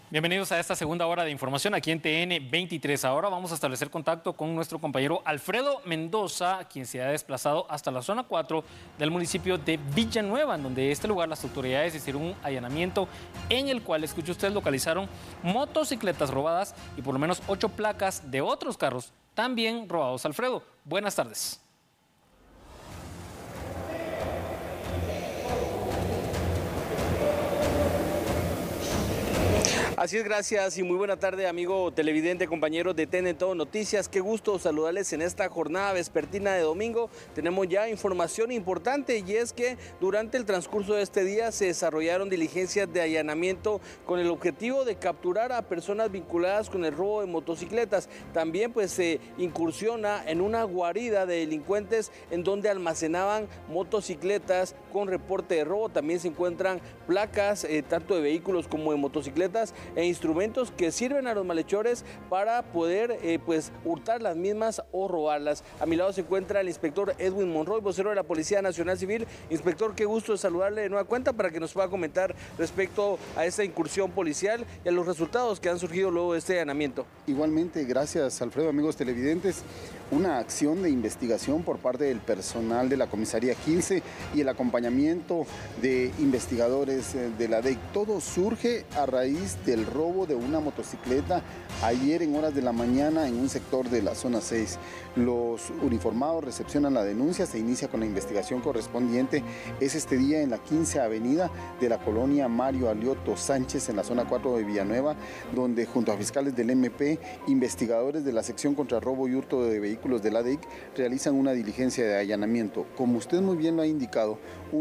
Bienvenidos a esta segunda hora de información aquí en TN 23. Ahora vamos a establecer contacto con nuestro compañero Alfredo Mendoza, quien se ha desplazado hasta la zona 4 del municipio de Villanueva, en donde este lugar las autoridades hicieron un allanamiento en el cual, escuche usted, localizaron motocicletas robadas y por lo menos 8 placas de otros carros también robados. Alfredo, buenas tardes. Así es, gracias y muy buena tarde, amigo televidente, compañeros de TN Todo Noticias. Qué gusto saludarles en esta jornada vespertina de domingo. Tenemos ya información importante y es que durante el transcurso de este día se desarrollaron diligencias de allanamiento con el objetivo de capturar a personas vinculadas con el robo de motocicletas. También pues se incursiona en una guarida de delincuentes en donde almacenaban motocicletas con reporte de robo. También se encuentran placas tanto de vehículos como de motocicletas e instrumentos que sirven a los malhechores para poder pues hurtar las mismas o robarlas. A mi lado se encuentra el inspector Edwin Monroy, vocero de la Policía Nacional Civil. Inspector, qué gusto saludarle de nueva cuenta para que nos pueda comentar respecto a esta incursión policial y a los resultados que han surgido luego de este allanamiento. Igualmente, gracias Alfredo, amigos televidentes. Una acción de investigación por parte del personal de la Comisaría 15 y el acompañamiento de investigadores de la DEIC. Todo surge a raíz del robo de una motocicleta ayer en horas de la mañana en un sector de la zona 6. Los uniformados recepcionan la denuncia, se inicia con la investigación correspondiente. Es este día en la 15 Avenida de la colonia Mario Alioto Sánchez en la zona 4 de Villanueva, donde junto a fiscales del MP, investigadores de la sección contra robo y hurto de vehículos de la DEIC realizan una diligencia de allanamiento. Como usted muy bien lo ha indicado,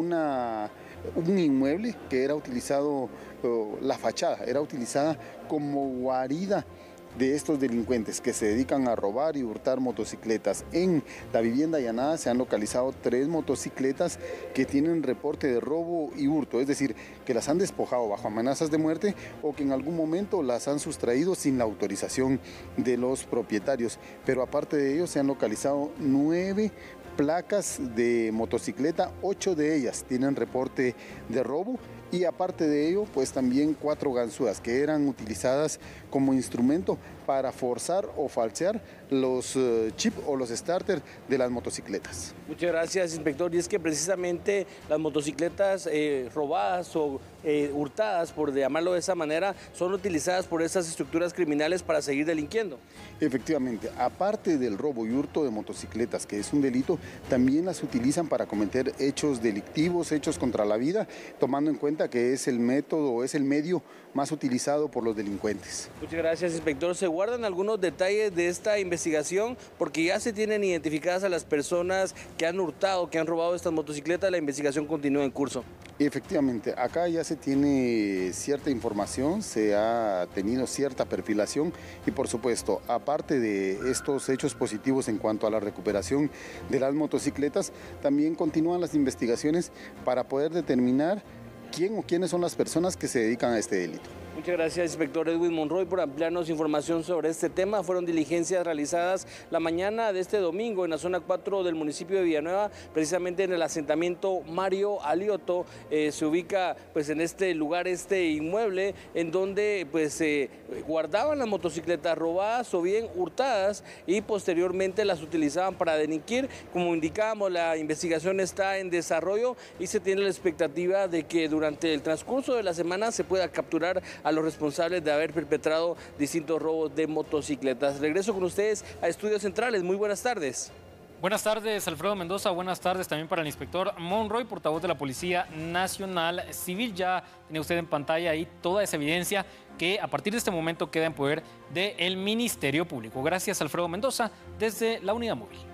un inmueble que era utilizado, la fachada era utilizada como guarida de estos delincuentes que se dedican a robar y hurtar motocicletas. En la vivienda allanada se han localizado 3 motocicletas que tienen reporte de robo y hurto, es decir, que las han despojado bajo amenazas de muerte o que en algún momento las han sustraído sin la autorización de los propietarios. Pero aparte de ello se han localizado 9 placas de motocicleta, 8 de ellas tienen reporte de robo. Y aparte de ello, pues también 4 ganzúas que eran utilizadas como instrumento para forzar o falsear los chips o los starters de las motocicletas. Muchas gracias, inspector. Y es que precisamente las motocicletas robadas o hurtadas, por llamarlo de esa manera, son utilizadas por estas estructuras criminales para seguir delinquiendo. Efectivamente, aparte del robo y hurto de motocicletas, que es un delito, también las utilizan para cometer hechos delictivos, hechos contra la vida, tomando en cuenta que es el método o es el medio más utilizado por los delincuentes. Muchas gracias, inspector. ¿Se guardan algunos detalles de esta investigación? Porque ya se tienen identificadas a las personas que han hurtado, que han robado estas motocicletas. La investigación continúa en curso. Efectivamente, acá ya se tiene cierta información, se ha tenido cierta perfilación y por supuesto, aparte de estos hechos positivos en cuanto a la recuperación de las motocicletas, también continúan las investigaciones para poder determinar quién o quiénes son las personas que se dedican a este delito. Muchas gracias, inspector Edwin Monroy, por ampliarnos información sobre este tema. Fueron diligencias realizadas la mañana de este domingo en la zona 4 del municipio de Villanueva, precisamente en el asentamiento Mario Alioto. Se ubica pues en este lugar, este inmueble, en donde pues se guardaban las motocicletas robadas o bien hurtadas y posteriormente las utilizaban para delinquir. Como indicábamos, la investigación está en desarrollo y se tiene la expectativa de que durante el transcurso de la semana se pueda capturar a los responsables de haber perpetrado distintos robos de motocicletas. Regreso con ustedes a Estudios Centrales. Muy buenas tardes. Buenas tardes, Alfredo Mendoza. Buenas tardes también para el inspector Monroy, portavoz de la Policía Nacional Civil. Ya tiene usted en pantalla ahí toda esa evidencia que a partir de este momento queda en poder del Ministerio Público. Gracias, Alfredo Mendoza, desde la Unidad Móvil.